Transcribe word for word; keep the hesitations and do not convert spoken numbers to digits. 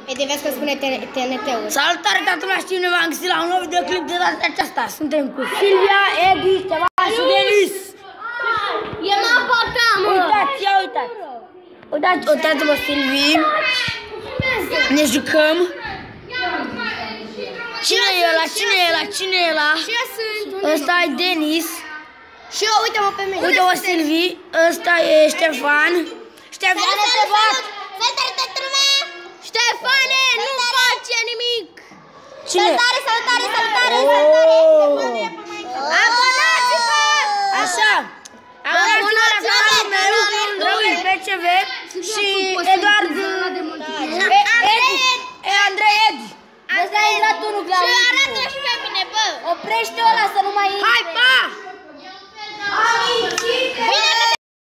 E de vezi că spune T N T-ul. Salutare, toată lumea, știu, ne v-am găsit la un nou videoclip de data aceasta. Suntem cu Silvia, Edi, Ștefan și Denis. E mapa ta, mă! Uitați, ia uitați. Uitați, uitați-vă, Silvii. Ne jucăm. Cine e ăla? Cine e ăla? Cine e ăla? Și eu sunt. Ăsta e Denis. Și eu, uite-mă pe mine. Uite-mă, Silvii. Ăsta e Ștefan. Ștefan, te bat! Salutare, toată lumea! Ștefane, nu face nimic! Cine? Salutare, salutare, salutare, Oh. salutare! Abonați-vă! Așa. Abonați-vă la canalul meu, Drăgăi P C V și